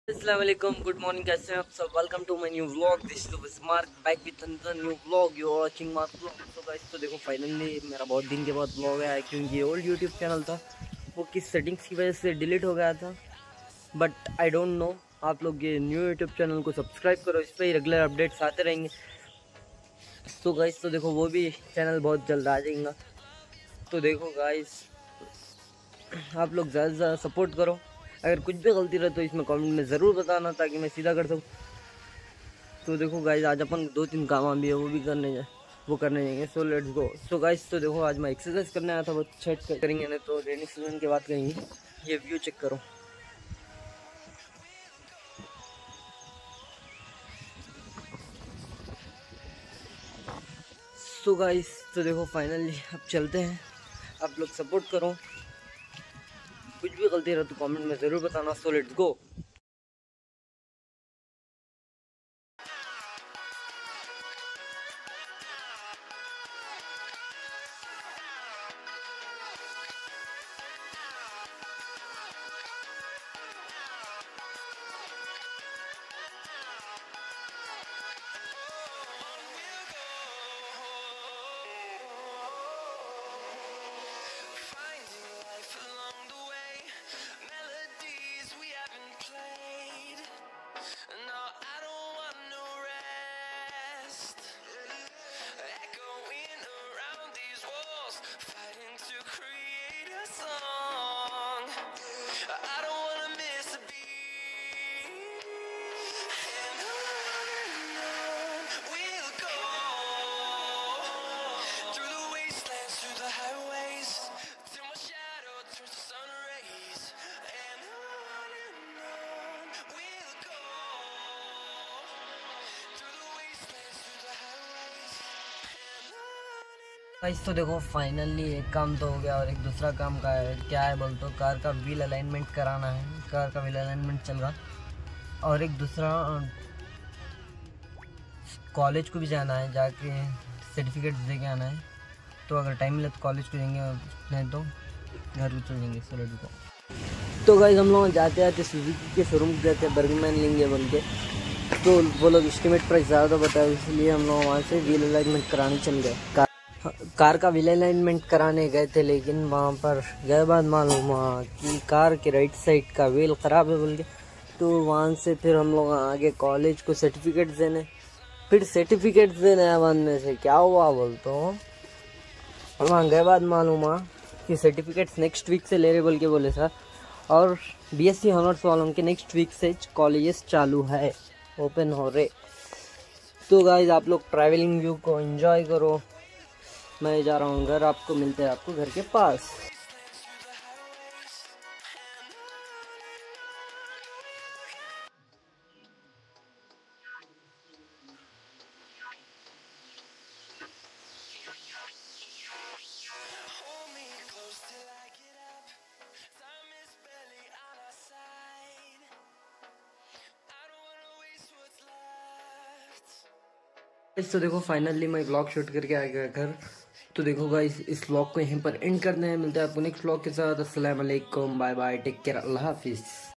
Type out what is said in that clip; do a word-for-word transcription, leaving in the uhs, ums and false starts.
अस्सलाम वालेकुम, good morning, कैसे हैं आप सब। Welcome to my new vlog. This is Mark back with another new vlog. You are watching Mark vlog. तो गाइस, तो देखो फाइनली मेरा बहुत दिन के बाद व्लॉग है, क्योंकि ये ओल्ड यूट्यूब चैनल था, वो किस सेटिंग्स की वजह से डिलीट हो गया था, बट आई डोंट नो। आप लोग ये न्यू यूट्यूब चैनल को सब्सक्राइब करो, इस पर ही रेगुलर अपडेट्स आते रहेंगे। तो गाइस, तो देखो वो भी चैनल बहुत जल्द आ जाएगा। तो देखो गाइस, आप लोग ज़्यादा से ज़्यादा सपोर्ट करो। अगर कुछ भी गलती रहे तो इसमें कमेंट में ज़रूर बताना, ताकि मैं सीधा कर सकूँ। तो देखो गाइस, आज अपन दो तीन काम भी है, वो भी करने जाए वो करने जाएंगे। So let's go. So guys, तो देखो आज मैं एक्सरसाइज करने आया था, वो सेट करेंगे ना, तो रेनी सीजन की बात करेंगे। ये व्यू चेक करो। सो गाइस, तो देखो फाइनली अब चलते हैं। आप लोग सपोर्ट करो, कुछ भी गलती रहे तो कमेंट में ज़रूर बताना। So let's go. गाइस, तो देखो फाइनली एक काम तो हो गया, और एक दूसरा काम का है। क्या है बोल तो, कार का व्हील अलाइनमेंट कराना है। कार का व्हील अलाइनमेंट चल रहा, और एक दूसरा कॉलेज को भी जाना है, जाके सर्टिफिकेट दे के आना है। तो अगर टाइम मिले तो कॉलेज को जाएंगे, नहीं तो घर भी चल जाएंगे। सो को तो गाइस, हम लोग जाते आते सुजुकी के शोरूम को जाते हैं, बर्गमैन लेंगे बोल के। तो वो लोग एस्टिमेट प्राइस ज़्यादा बताए, इसलिए हम लोग वहाँ से व्हील अलाइनमेंट कराने चल गए। कार का व्हील अलाइनमेंट कराने गए थे, लेकिन वहाँ पर गए बाद मालूम हुआ कि कार के राइट साइड का व्हील ख़राब है बोल के। तो वहाँ से फिर हम लोग आगे कॉलेज को सर्टिफिकेट देने, फिर सर्टिफिकेट देने आए। बाद में से क्या हुआ बोल तो, वहाँ गए बाद मालूम हुआ कि सर्टिफिकेट्स नेक्स्ट वीक से ले रहे बोल के बोले सर। और बीएससी ऑनर्स वालों के नेक्स्ट वीक से कॉलेजेस चालू है, ओपन हो रहे। तो गाइस, आप लोग ट्रैवलिंग व्यू को एंजॉय करो। मैं जा रहा हूँ घर, आपको मिलते हैं आपको घर के पास। इस तो देखो फाइनली मैं व्लॉग शूट करके आ गया घर। तो देखो गाइस, इस व्लॉग को यहीं पर एंड करते हैं। मिलते हैं आपको नेक्स्ट व्लॉग के साथ। अस्सलाम वालेकुम, बाय बाय, टेक केयर, अल्लाह हाफिज़।